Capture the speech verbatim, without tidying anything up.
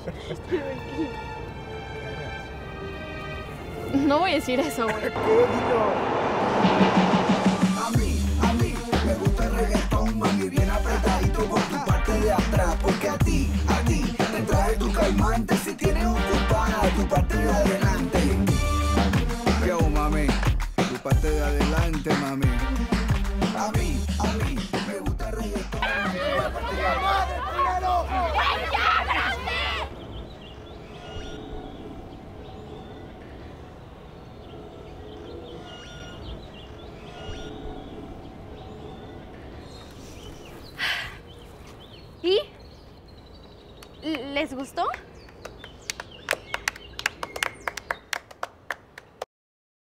No voy a decir eso, güey. A mí, a mí, me gusta el reggaetón, mami, bien apretadito por tu parte de atrás. Porque a ti, a ti, te trae tu calmante si tienes ocupada tu parte de adelante. Yo, mami, tu parte de adelante, mami. A mí, a mí, me gusta el reggaetón. ¿Y? ¿Les gustó?